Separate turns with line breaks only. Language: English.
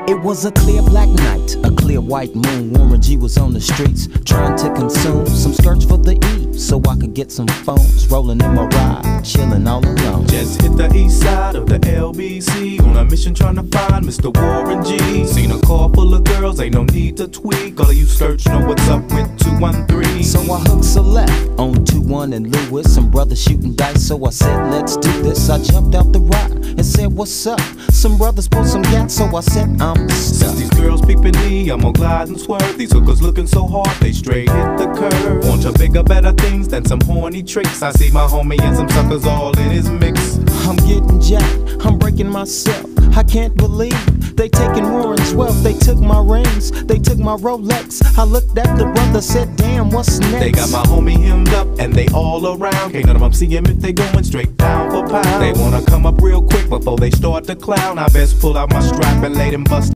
It was a clear black night, a clear white moon. Warren G was on the streets trying to consume some skirts for the E, so I could get some phones. Rolling in my ride, chilling all alone.
Just hit the east side of the LBC on a mission trying to find Mr. Warren G. Seen a car full of girls, ain't no need to tweak. All of you search know what's up with 213.
So I hooked a left on 21 and Lewis. Some brothers shooting dice, so I said let's do this. I jumped out the ride and said what's up. Some brothers pulled some gas, so I said I'm stuck.
Since these girls peeping me, I'm gonna glide and swerve. These hookers looking so hard, they straight hit the curve. Want to bigger, better things than some horny tricks. I see my homie and some suckers all in his mix.
I'm getting jacked, I'm breaking myself. I can't believe they taking Warren's wealth. They took my rings, they took my Rolex. I looked at the brother, said damn, what's next?
They got my homie hemmed up and they all around. Can't none of them see him if they going straight down for pound. They wanna come up real quick before they start to clown. I best pull out my strap and lay them bust.